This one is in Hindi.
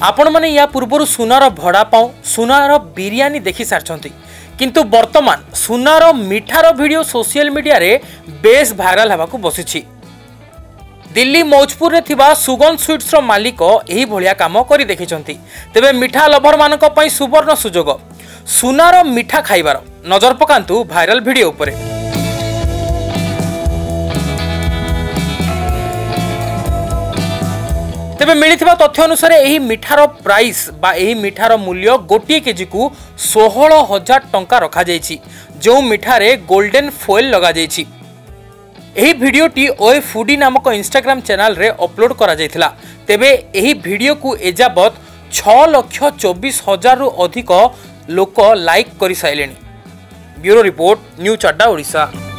आपण माने या पूर्व सुनार भड़ा पाऊ सुनार बिरियानी देखि सारछंती किंतु वर्तमान सुनार मिठार वीडियो सोशल मीडिया रे बेस भाइराल होगाकू बसिछि। दिल्ली मौजपुर थिबा सुगन स्वीट्स मालिक एही भलिया काम करि देखिछंती। तेबे मिठा लभर मानक पई सुवर्ण सुजोग सुनार मिठा खाइबार नजर पकांतु भाइराल वीडियो उपरे। तेबे मिलिथिबा तथ्य अनुसार एही मिठार प्राइस बा एही मिठार मूल्य गोटे केजी को 16,000 टंका रखा जायछि, जो मिठारे गोल्डन फॉइल लगा जायछि। एही भिडियोटी ओए फूडी नामक इंस्टाग्राम चैनल रे अपलोड करा जायथिला। तेबे एही भिडियो को एजाबत 6,24,000 रु अधिक लोक लाइक करि साइलेनी। ब्यूरो रिपोर्ट, न्यूज अड्डा, ओडिशा।